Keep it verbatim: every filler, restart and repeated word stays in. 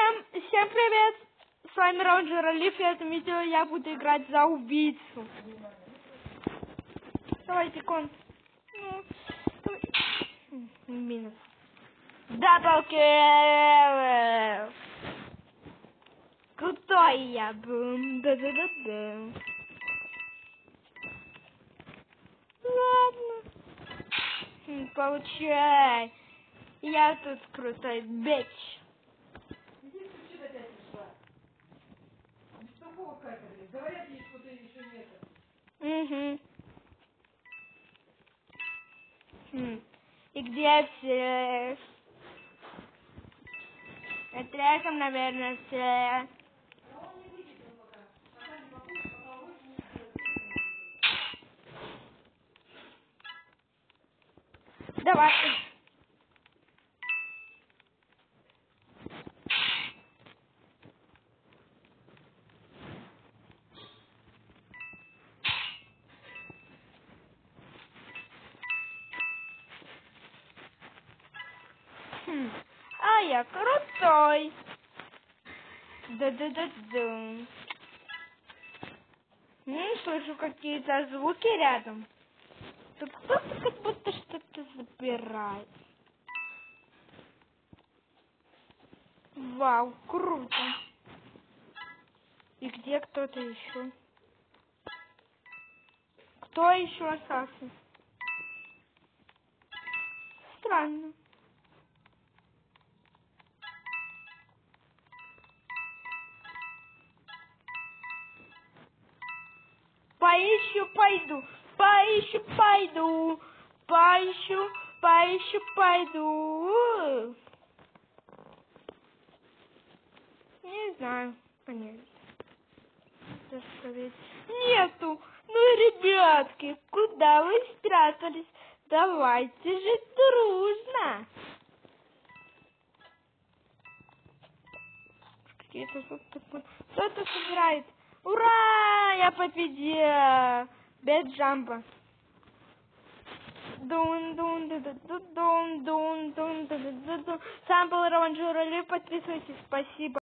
Всем, всем привет! С вами Раунджер Олив, и в этом видео я буду играть за убийцу. Давайте конт. Ну, давай. Минус. Даблкил! Крутой я. Бум, да-да-да-да. Ладно. Получай. Я тут крутой бич. Говорят ей, что ты еще нет. Угу. Хм. И где все? Отрезом, наверное, все. Давай. Хм. А я крутой. Да-да-да-да. Не слышу какие-то звуки рядом. Тут кто-то как будто что-то забирает. Вау, круто. И где кто-то еще? Кто еще остался? Странно. Поищу, пойду, поищу, пойду, поищу, поищу, пойду. Не знаю, понятно. Заставить. Нету. Ну, ребятки, куда вы спрятались? Давайте же дружно. Какие-то звуки. Кто-то собирает. Ура! Я победила! Без джампа. Дун дун дун дун дун дун дун дун дун дун. Сам был Раунджер Олив. Подписывайтесь. Спасибо.